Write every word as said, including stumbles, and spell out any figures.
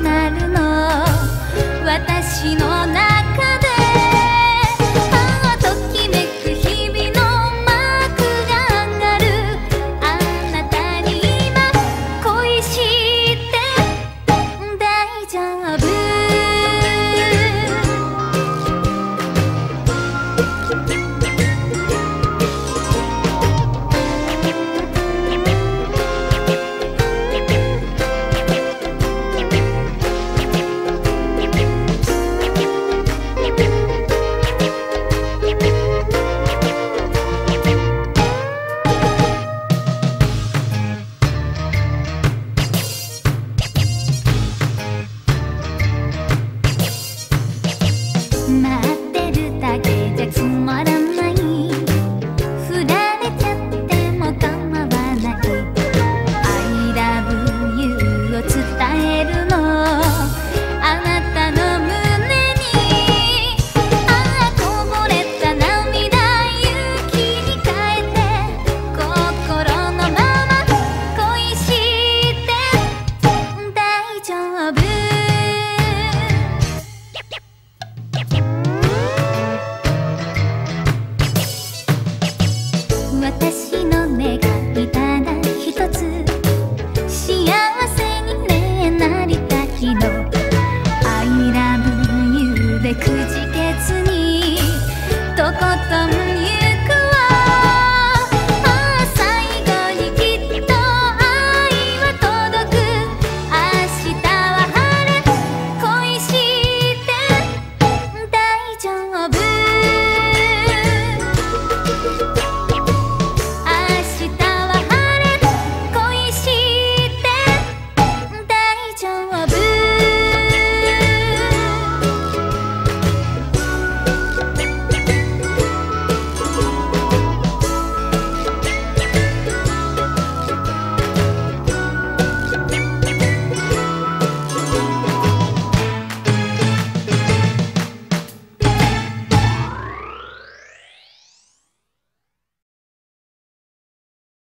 なるの私の中で。ああときめく日々のマークが上がる。あなたに今恋して大丈夫。待ってるだけじゃつまらない。振られちゃっても構わない。 I love you を伝えるのあなたの胸に。ああこぼれた涙勇気に変えて心のまま恋して大丈夫。私の願いただ一つ、幸せに、ね、なりたいの。 I love you でくじけずにとことん